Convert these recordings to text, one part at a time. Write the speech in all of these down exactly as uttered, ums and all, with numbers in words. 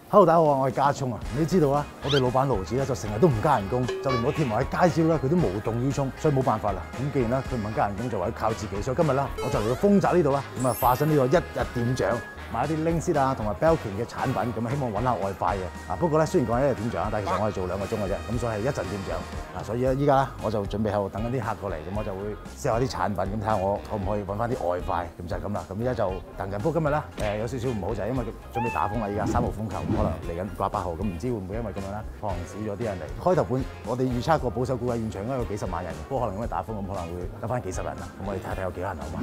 Hello， 大家好，我係家聰啊！你知道啊，我哋老闆盧子咧就成日都唔加人工，就連我貼埋喺街招咧，佢都無動於衷，所以冇辦法啦。咁既然咧佢唔肯加人工，就唯有靠自己。所以今日咧，我就嚟到豐澤呢度啦，咁啊化身呢個一日店長，買一啲 Linksys 啊同埋 Belkin 嘅產品，咁啊希望揾下外快嘅。啊不過咧雖然講係一日店長，但係其實我係做兩個鐘嘅啫，咁所以係一陣店長。啊所以咧依家咧我就準備喺度等緊啲客過嚟，咁我就會 sell 下啲產品，咁睇下我可唔可以揾翻啲外快，咁就係咁啦。咁依家就等緊。不過今日咧誒有少少唔好就係因為準備打風啦，依家三號風球，咁可能嚟緊掛八號，咁唔知會唔會因為咁樣咧，可能少咗啲人嚟。開頭本我哋預測個保守估計現場應該有幾十萬人，不過可能因為打風咁可能會得翻幾十人啦。咁我哋睇下睇有幾多人好嘛？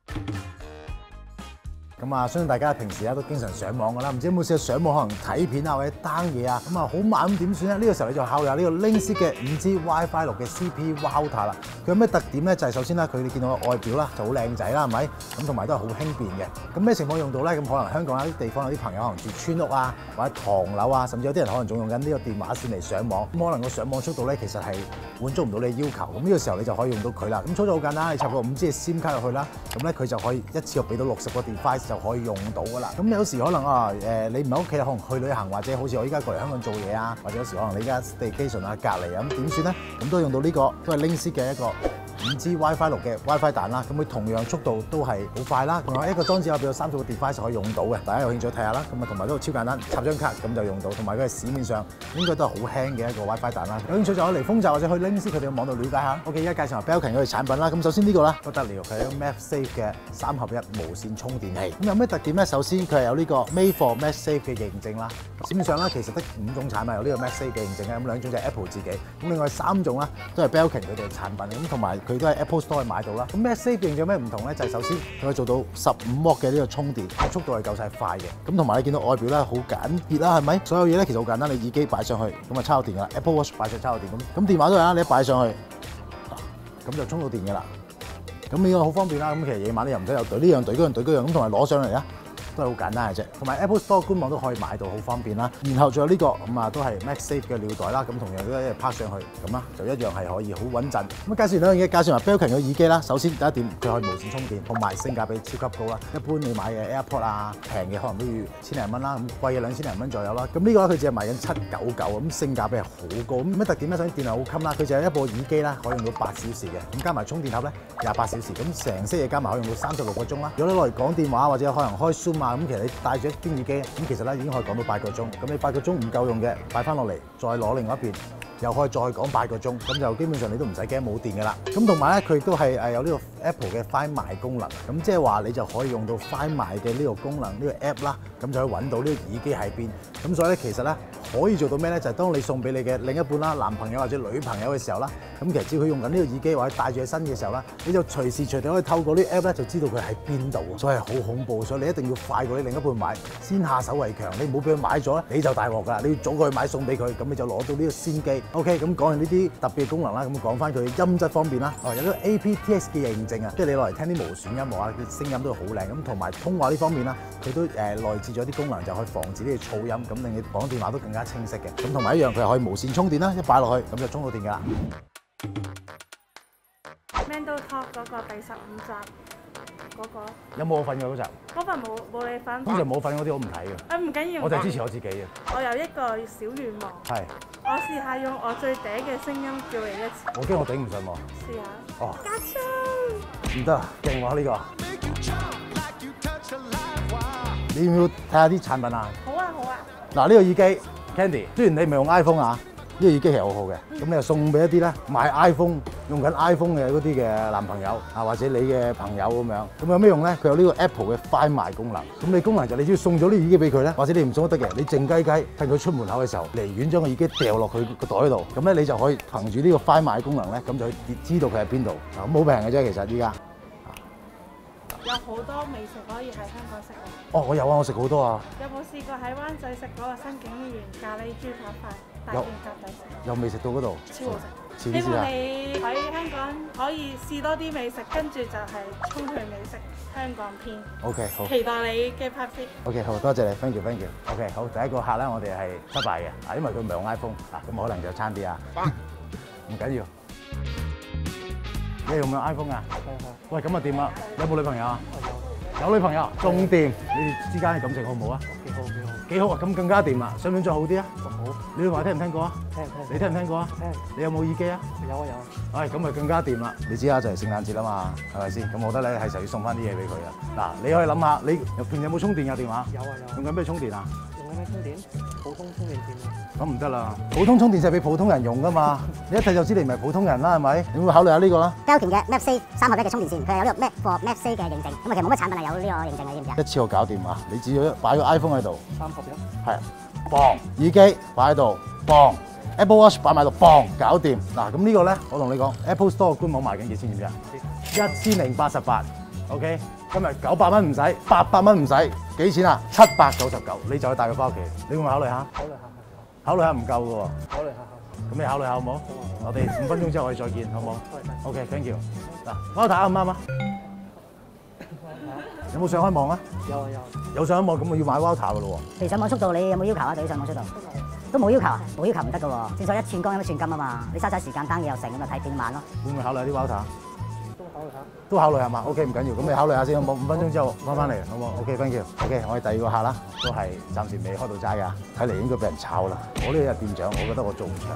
咁啊，相信大家平時咧都經常上網㗎啦，唔知有冇試過上網可能睇片啊或者 down 嘢啊，咁啊好慢咁點算咧？呢個時候你就考慮下呢個 Linksys 嘅五 G WiFi 六嘅 C P Router 啦。佢有咩特點咧？就係首先咧，佢哋見到個外表啦就好靚仔啦，係咪？咁同埋都係好輕便嘅。咁咩情況用到咧？咁可能香港有啲地方有啲朋友可能住村屋啊，或者唐樓啊，甚至有啲人可能仲用緊呢個電話線嚟上網。咁可能個上網速度咧其實係滿足唔到你要求。咁呢個時候你就可以用到佢啦。咁操作好簡單，你插個五 G 嘅 SIM 卡入去啦，咁咧佢就可以一次過俾到六十個 device 就可以用到。咁有時可能啊誒，你唔喺屋企，可能去旅行或者好似我依家過嚟香港做嘢啊，或者有時可能你依家 staycation 啊隔離啊，咁點算咧？咁都用到呢個都係 Linksys 嘅一個五 G WiFi 六嘅 WiFi 蛋啦。咁佢同樣速度都係好快啦，同埋一個裝置入邊有三十個 device 可以用到嘅。大家有興趣睇下啦。咁啊同埋都超簡單，插張卡咁就用到，同埋佢係市面上應該都係好輕嘅一個 WiFi 蛋啦。有興趣就可以嚟豐澤或者去 Linksys 佢哋嘅網度了解下。OK， 而家介紹下 Belkin 嗰啲產品啦。咁首先呢個啦不得了，佢係一個 MagSafe 嘅三合一無線充電器。咁有咩特點咧？首先佢係有呢個 Made for MagSafe 嘅認證啦。市面上咧其實得五種產品有呢個 MagSafe 嘅認證嘅，咁兩種就係 Apple 自己，咁另外三種咧都係 Belkin 佢哋嘅產品，咁同埋佢都係 Apple Store 買到啦。咁 MagSafe 認證有咩唔同咧？就係、是、首先佢可以做到十五瓦嘅呢個充電，速度係夠晒快嘅。咁同埋你見到外表咧好簡潔啦，係咪？所有嘢咧其實好簡單，你耳機擺上去咁啊插到電㗎啦 ，Apple Watch 擺上插到電咁，咁電話都係啦，你一擺上去，咁就充到電㗎啦。咁呢個好方便啦。咁其實夜晚你又唔使又懟呢樣懟嗰樣懟嗰樣，咁同埋攞上嚟啊！都係好簡單嘅啫，同埋 Apple Store 官網都可以買到，好方便啦。然後仲有呢、這個咁啊，都係 MagSafe 嘅尿袋啦，咁同樣都一拍上去，咁啊就一樣係可以好穩陣。咁介紹兩樣嘢，介紹埋 Belkin 嘅耳機啦。首先第一點，佢可以無線充電，同埋性價比超級高啦。一般你買嘅 AirPod 啊，平嘅可能都要千零蚊啦，咁貴嘅兩千零蚊左右啦。咁呢個咧佢只係賣緊七九九，咁性價比係好高。咁咩特點咧？首先電量好襟啦，佢就係一部耳機啦，可以用到八小時嘅，咁加埋充電盒咧廿八小時，咁成 set 嘢加埋可以用到三十六個鐘啦。如果你攞嚟講電話或者可能開 Zoom 啊，咁其實你帶住一邊耳機，咁其實咧已經可以講到八個鐘。咁你八個鐘唔夠用嘅，擺翻落嚟，再攞另外一邊，又可以再講八個鐘。咁就基本上你都唔使驚冇電㗎啦。咁同埋咧，佢亦都係誒有呢個 Apple 嘅 Find My 功能。咁即係話你就可以用到 Find My 嘅呢個功能，呢個 app 啦，咁就可以揾到呢個耳機喺邊。咁所以咧，其實咧可以做到咩咧？就係當你送俾你嘅另一半啦、男朋友或者女朋友嘅時候啦，咁其實只要佢用緊呢個耳機或者戴住喺身嘅時候啦，你就隨時隨地可以透過呢個 app 咧就知道佢喺邊度。所以係好恐怖，所以你一定要快過你另一半買，先下手為強。你唔好俾佢買咗咧，你就大鑊㗎啦。你要早過去買送俾佢，咁你就攞到呢個先機。OK， 咁講完呢啲特別嘅功能啦，咁講翻佢音質方面啦。哦，有呢個 A P T X 嘅認證啊，即係你攞嚟聽啲無損音樂啊，佢聲音都好靚。咁同埋通話呢方面啦，佢都誒內置咗啲功能，就可以防止呢個噪音，咁令你講電話都更加清晰嘅。咁同埋一樣，佢係可以無線充電啦，一擺落去咁就充到電㗎啦。 Mando Talk 嗰個第十五集嗰、那個有冇我份㗎嗰集？ 嗰份冇冇你份。 通常冇份嗰啲我唔睇嘅。 啊唔緊要， 我就係支持我自己嘅。 我有一個小願望。係。我試下用我最嗲嘅聲音叫你一次。 我驚我頂唔順喎。 試下。 哦。 家聰。 唔得，勁喎呢個。你要唔要睇下啲產品啊？ 好啊好啊。 嗱呢個耳機 Candy， 雖然你唔係用 iPhone 啊。呢個耳機其實好好嘅，咁你就送俾一啲咧買 iPhone 用緊 iPhone 嘅嗰啲嘅男朋友啊，或者你嘅朋友咁樣，咁有咩用咧？佢有呢個 Apple 嘅 Find My 功能，咁你功能就你只要送咗啲耳機俾佢咧，或者你唔送都得嘅，你靜雞雞趁佢出門口嘅時候，離遠將個耳機掉落佢個袋度，咁咧你就可以憑住呢個 Find My 功能咧，咁就可以知道佢喺邊度。咁好平嘅啫，其實依家有好多美食可以喺香港食啊！ 哦，我有啊，我食好多啊。 有冇試過喺灣仔食嗰個新景園咖喱豬扒飯？大件夾仔食。 有未食到嗰度？ 超好食。 希望你喺香港可以試多啲美食，跟住就係衝去美食香港篇。OK， 好。期待你嘅拍攝。OK， 好，多謝你 ，thank you，thank you。OK， 好，第一個客咧，我哋係失敗嘅，啊，因為佢唔係用 iPhone，啊，咁可能就差啲啊。唔緊要。你用唔用 iPhone 啊？係係。喂，咁啊掂啦，有冇女朋友啊？有。有女朋友，仲掂。你哋之間嘅感情好唔好啊？幾好幾好。 幾好啊！咁更加掂啦，想唔想再好啲啊？ 好。 你哋話聽唔聽過啊？ 聽聽。 你聽唔聽過啊？ 聽。 你有冇耳機啊？ 有啊有啊。 唉，咁咪更加掂啦！你知啦，就係聖誕節啦嘛，係咪先？咁我覺得咧係時候要送翻啲嘢俾佢啊！嗱，你可以諗下，你入邊有冇充電嘅電話？ 有啊有。 用緊咩充電啊？ 用緊咩充電？普通充電線啊。 咁唔得啦，普通充電就係俾普通人用噶嘛，你一睇就知你唔係普通人啦，係咪？你會考慮下呢個啦。 Belkin 嘅 MagSafe 三合一嘅充電線，佢係有呢個 Mag for MagSafe 嘅認證，咁啊其實冇乜產品係有呢個認證嘅，知唔知啊？ 一次過搞掂啊！你只要擺個 iPhone 喺度， 三合一。 係，磅耳機擺喺度，磅 Apple Watch 擺埋度，磅搞掂。嗱，咁呢個咧，我同你講 ，Apple Store 官網賣緊幾錢知唔知啊？一千零八十八 ，OK。今日九百蚊唔使，八百蚊唔使，幾錢啊？七百九十九，你就可以帶佢翻屋企。你會唔會考慮下？ 考慮下。 考慮下唔夠嘅喎。 考慮下。 咁你考慮下好唔好？我哋五分鐘之後我哋再見，好唔好 ？OK，thank you。嗱，幫我睇下啱唔啱啊？有冇上開網啊？ 有啊有。 有上開網，咁我要買 Router 嘅咯喎。 你上網速度你有冇要求啊？對於上網速度都冇要求啊？冇要求唔得嘅喎，正所謂一寸光一寸金啊嘛。你嘥晒時間單嘢又成，咁就睇片慢咯。會唔會考慮下啲 Router？ 都考慮下。 都考慮係嘛 ？OK 唔緊要，咁你考慮下先好冇？五分鐘之後翻返嚟好冇 ？OK，thank you。OK， 我哋第二個客啦，都係暫時未開到齋㗎，睇嚟應該俾人炒啦。我呢個店長，我覺得我做唔長。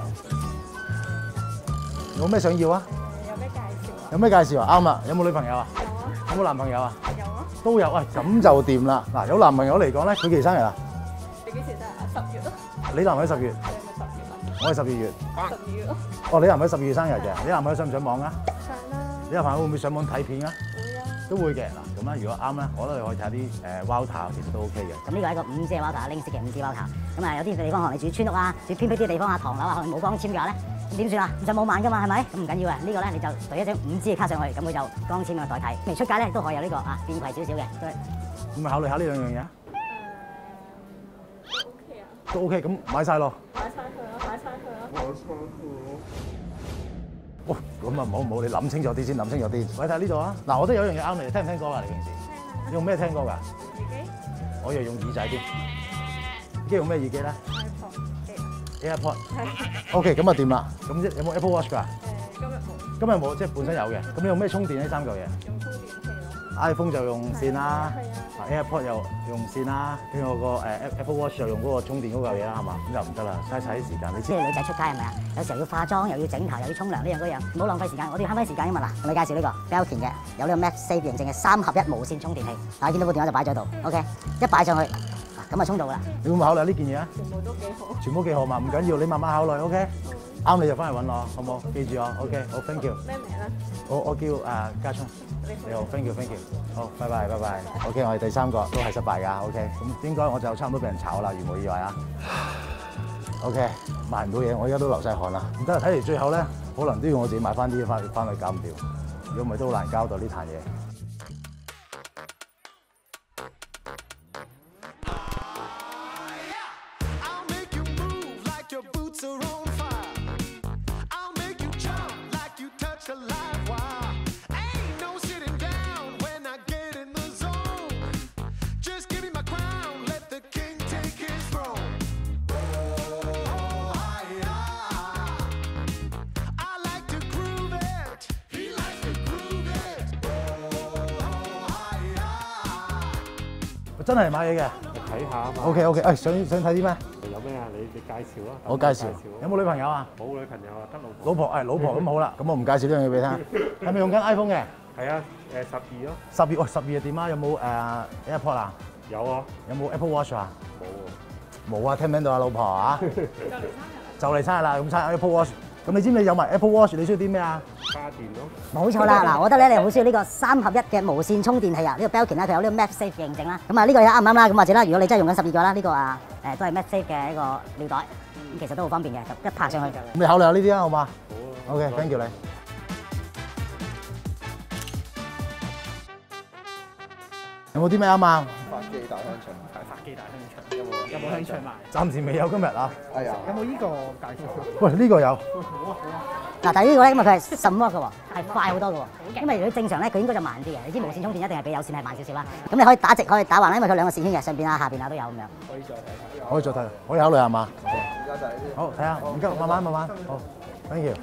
有咩想要啊？ 有咩介紹啊？ 有咩介紹啊？啱啊！有冇女朋友啊？ 有啊。 有冇男朋友啊？ 有啊。 都有，喂，咁就掂啦。嗱，有男朋友嚟講咧，佢幾時生日啊？ 你幾時生日啊？十月咯。 你男朋友十月？ 你係咪十月啊？ 我係十二月。 十二月咯。 哦，你男朋友十二月生日嘅，你男朋友上唔上網啊？ 上啦。 你男朋友會唔會上網睇片啊？ 會啊。 都會嘅。嗱，咁咧如果啱咧，我覺得你可以睇下啲誒 Router，其實都 OK 嘅。 咁呢個係一個五 G 嘅 Router，零式嘅五 G Router。咁啊有啲地方可能你住村屋啊，住偏僻啲地方啊，唐樓啊，可能冇光纖嘅話咧，咁點算啊？唔上冇慢㗎嘛，係咪？咁唔緊要啊，呢個咧你就對一張五 G 嘅卡上去，咁佢就光纖嘅代替。未出街咧都可以有呢個啊便攜少少嘅。 咁咪考慮下呢兩樣嘢啊？ 誒，都 OK 啊。 都 OK，咁買晒咯。 買晒佢啦，買晒佢啦。買晒佢。 哦，咁啊唔好唔好，你諗清楚啲先，諗清楚啲。喂，睇下呢度啊！嗱，我都有一樣嘢啱你，聽唔聽歌㗎？你平時聽啊。 用咩聽歌㗎？ 耳機。 我又用耳仔啲。耳機用咩耳機咧 ？iPhone。AirPod。 OK， 咁啊掂啦。咁有冇 Apple Watch 㗎？ 誒，今日冇。 今日冇，即係本身有嘅。咁你用咩充電呢？三嚿嘢？ 用充電器咯。 iPhone 就用線啦， 係啊。 AirPod 又用線啦，跟住我個誒 Apple Watch 又用嗰個充電嗰嚿嘢啦，係嘛？咁就唔得啦，嘥晒啲時間。你知即係女仔出街係咪啊？有時候要化妝，又要整頭，又要沖涼，呢樣嗰樣，唔好浪費時間。我哋要慳翻時間㗎嘛嗱。同你介紹呢個 Belkin 嘅，有呢個 MagSafe 認證嘅三合一無線充電器。大家見到部電話就擺咗喺度 ，OK， 一擺上去，咁啊充到㗎啦。 你會唔會考慮呢件嘢啊？ 全部都幾好。 全部幾好嘛？唔緊要，你慢慢考慮 ，OK。啱你就翻嚟揾我，好冇？記住我 ，OK， 好 ，thank you。 咩名咧？ 我我叫誒家聰。你好 ，thank you，thank you。好，拜拜，拜拜。OK， 我哋第三個都係失敗㗎 ，OK。咁應該我就差唔多俾人炒啦，如無意外啊。OK， 賣唔到嘢，我而家都流晒汗啦。唔得，睇嚟最後咧，可能都要我自己買翻啲嘢翻翻去搞唔掂。如果唔係都好難交到呢壇嘢。真係買嘢嘅， 睇下啊嘛。 OK OK，誒想想睇啲咩？ 有咩啊？你你介紹啊。 我介紹。有冇女朋友啊？ 冇女朋友啊，得老婆。 老婆誒，老婆咁好啦，咁我唔介紹呢樣嘢俾你聽。係咪用緊 iPhone 嘅？ 係啊，誒十二咯。 十二喂，十二係點啊？有冇誒 AirPod 啊？ 有啊。 有冇 Apple Watch 啊？ 冇喎。 冇啊，聽唔聽到啊，老婆啊？就嚟生日啦，咁生日 Apple Watch。咁你知唔知有埋 Apple Watch 你需要啲咩啊？ 家電咯。 冇錯啦，嗱，我覺得咧你好需要呢個三合一嘅無線充電器啊！呢個 Belkin 咧佢有呢個 MagSafe 認證啦。咁啊呢個嘢啱唔啱啦？咁或者啦，如果你真係用緊十二個啦，呢個啊誒都係 MagSafe 嘅一個尿袋，咁其實都好方便嘅，就一拍上去。咁你考慮下呢啲啊，好嘛？ 好啊。 OK，thank you你。有冇啲咩啱啊？ 發機大香腸， 大發機大香腸，有冇有冇興趣買？ 暫時未有今日啊。 係啊。 有冇呢個介紹？ 喂，呢個有。 好啊好啊。 嗱，但係呢個咧，因為佢係十五瓦嘅喎，係快好多嘅喎。因為如果正常咧，佢應該就慢啲嘅。你知無線充電一定係比有線係慢少少啦。咁你可以打直，可以打橫，因為佢兩個線圈嘅，上邊啊、下邊啊都有咁樣。 可以再睇睇。 可以再睇，可以考慮下嘛？ 而家就係呢啲。 好，睇下，唔急，慢慢慢慢。好 ，thank you。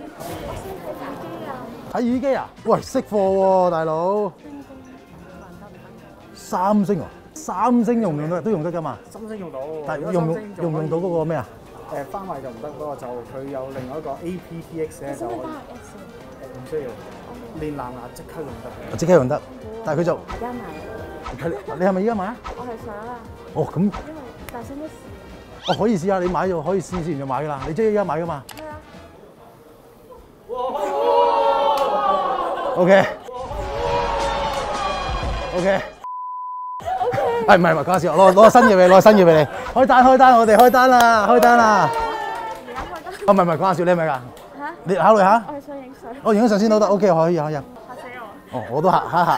睇耳機啊？喂，識貨喎，大佬。三星啊？ 三星用唔用得？都用得㗎嘛？ 三星用到， 但係用唔用用唔用到嗰個咩啊？ 誒翻埋就唔得，不過就佢有另外一個 A P T X 咧就可以唔需要練藍牙即刻用得。 即刻用得，但係佢就而家買， 佢你係咪依家買啊？ 我係想啊， 哦咁， 因為大聲啲試。 哦可以試下，你買咗可以試試完就買㗎啦。你即係依家買㗎嘛？ 係啊。 OK OK OK， 係唔係唔係講笑，攞攞個新嘢俾你，攞個新嘢俾你，開單開單，我哋開單啦，開單啦。 而家開得。 哦唔係唔係講下笑，你係咪㗎？ 嚇？ 你考慮下。 我係想影相。 我影咗相先都得 ，OK 可以可以。嚇嚇死我！ 哦，我都嚇嚇嚇。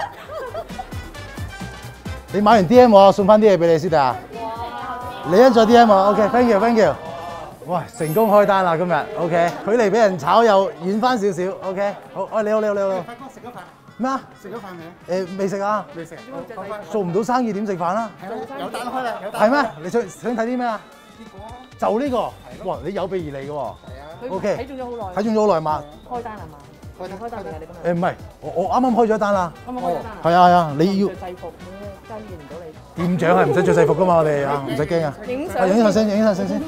你買完 D M 我送翻啲嘢俾你先得啊。你因咗 D M 我 ，OK，thank you，thank you。哇，成功開單啦今日 ，OK， 距離俾人炒又遠翻少少 ，OK， 好，喂，你好你好你好。 發哥食咗飯咩啊？ 食咗飯未？ 誒未食啊？ 未食。 做唔到生意點食飯啊？ 有單開啦，有單。 係咩？你想想睇啲咩啊？ 結果就呢個，哇！你有備而嚟嘅喎。 係啊。 OK。 睇中咗好耐。 睇中咗好耐嘛？ 開單係嘛？ 開單開單未啊？你今日？ 誒唔係，我我啱啱開咗一單啦。 啱啱開咗單啊？ 係啊係啊，你要着制服，真見唔到你。 店長係唔使着制服噶嘛，我哋啊，唔使驚啊。 影啊影相先，影相先先。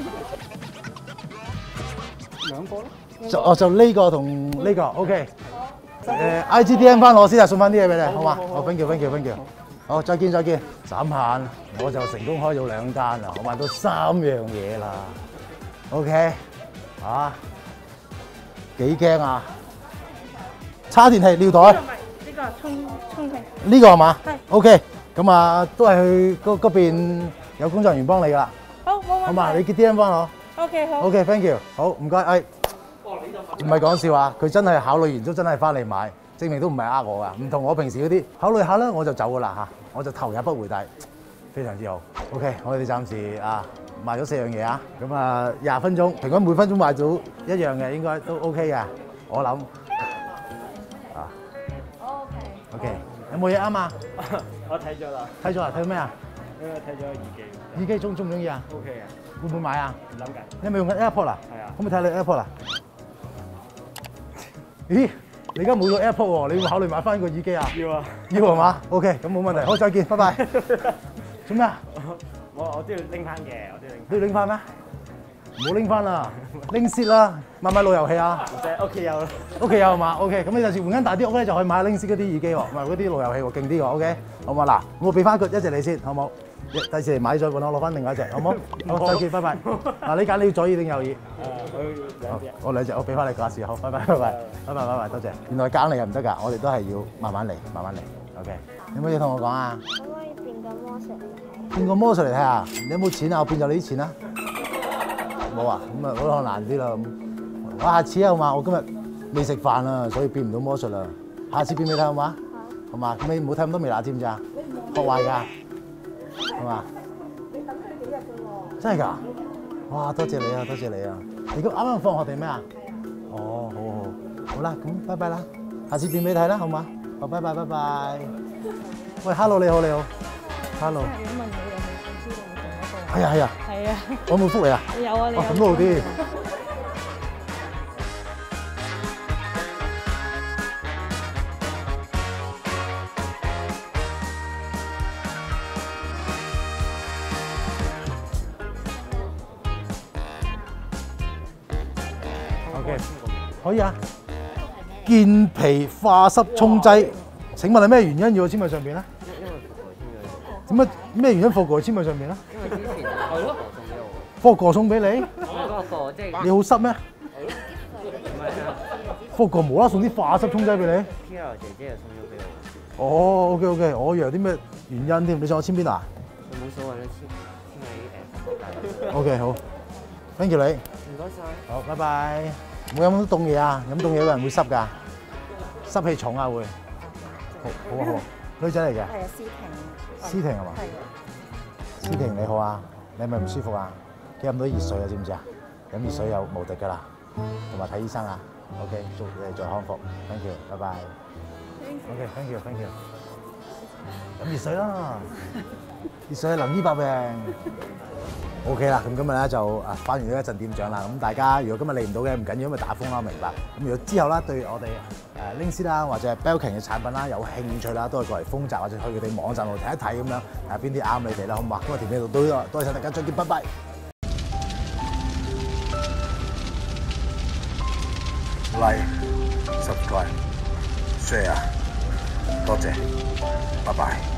兩個咯。 就哦就呢個同呢個 OK。誒 I G D M 翻我先啊，送翻啲嘢俾你，好嘛？好 thank you thank you thank you。好，再見再見。斬限我就成功開咗兩單啦，我買到三樣嘢啦。OK，啊幾驚啊！叉電器、尿袋。 呢個係充充氣。 呢個係嘛？ 係。 OK，咁啊都係去嗰嗰邊有工作人員幫你㗎啦。 好，冇問題。 好嘛，你叫 D M 翻我。 OK，好。 OK，thank you。好，唔該。誒，唔係講笑啊，佢真係考慮完都真係翻嚟買，證明都唔係呃我㗎。唔同我平時嗰啲考慮下啦，我就走㗎啦嚇，我就頭也不回，但係非常之好。OK，我哋暫時啊賣咗四樣嘢啊，咁啊廿分鐘，平均每分鐘賣到一樣嘅，應該都 OK 嘅，我諗。啊。 OK。 OK，有冇嘢啱啊？ 我睇咗啦。 睇咗啊？睇到咩啊？ 因為睇咗耳機。 耳機中中唔中意啊 OK 啊。 會唔會買啊？ 諗緊。 你係咪用緊 AirPod 啊？ 係啊。 可唔可以睇你 AirPod 啊？咦？你而家冇咗 AirPod 喎，你會考慮買翻個耳機啊？ 要啊。 要係嘛 ？OK，咁冇問題。好，再見，拜拜。做咩啊？ 我我都要拎翻嘅，我都要拎。 都要拎翻咩？唔好拎翻啦，拎 set 啦，買唔買路由器啊？ 唔使，屋企有啦。 屋企有係嘛 ？OK，咁你就時換間大啲屋咧，就可以買拎 set 嗰啲耳機喎，唔係嗰啲路由器喎，勁啲喎。OK，好嘛？嗱，我俾翻個一隻你先，好冇？第時嚟買再揾我攞翻另外一隻，好冇？好，再見，拜拜。嗱，你揀你要左耳定右耳？ 誒，我要兩隻。 我兩隻，我俾翻你價錢，好，拜拜，拜拜，拜拜，拜拜，多謝。原來揀嚟又唔得㗎，我哋都係要慢慢嚟，慢慢嚟。OK，有冇嘢同我講啊？ 可唔可以變個魔術嚟睇？ 變個魔術嚟睇下，你有冇錢啊？我變咗你啲錢啊？冇啊，咁啊可能難啲啦。我下次啊好嘛，我今日未食飯啊，所以變唔到魔術啦。下次變俾你睇好嘛？好嘛，咁你唔好睇咁多微辣知唔知啊？學壞㗎，係嘛？你等佢幾日㗎喎？真係㗎？哇！多謝你啊，多謝你啊！你今啱啱放學定咩啊？哦，好好好啦，咁拜拜啦，下次變俾你睇啦，好嘛？好，拜拜拜拜。喂 ，hello 你好你好 ，hello。 想問你有冇想知道我同嗰個？ 係啊係啊。 係啊。 我有冇福利啊？ 有啊，你哦，咁都好啲。OK，可以啊。健脾化濕沖劑，請問係咩原因要我簽喺上邊咧？點解咩原因霍哥簽喺上邊咧？ 因為之前係咯， 霍哥送俾你？ 嗰個即係你好濕咩？ 唔係啊霍哥無啦啦送啲化濕沖劑俾你？ ，P L 姐姐又送咗俾我。 哦，OK OK，我以為有啲咩原因添，你想我簽邊啊冇所謂啦，簽簽喺誒福 ？OK 好 ，thank you 你。 唔該晒。 好，拜拜。冇飲咁凍嘢啊！飲凍嘢個人會濕㗎，濕氣重啊會。好，好啊好啊，女仔嚟嘅。 係啊，思婷。 思婷係嘛？ 係。 思婷你好啊，你係咪唔舒服啊？飲唔到熱水啊，知唔知啊？飲熱水有無敵㗎啦，同埋睇醫生啊。OK，祝你再康復。Thank you，拜拜。OK，thank you，thank you。飲熱水啦，熱水係能醫百病。 OK 啦，咁今日咧就啊翻完呢一陣店長啦，咁大家如果今日嚟唔到嘅唔緊要，因為打風啦，我明白。咁如果之後咧對我哋誒 Linksys 啦或者係 Belkin 嘅產品啦有興趣啦，都係過嚟豐澤或者去佢哋網站度睇一睇咁樣，睇下邊啲啱你哋啦，好唔好？今日條片度都多謝晒大家，再見，拜拜。Like、subscribe、share，多謝，拜拜。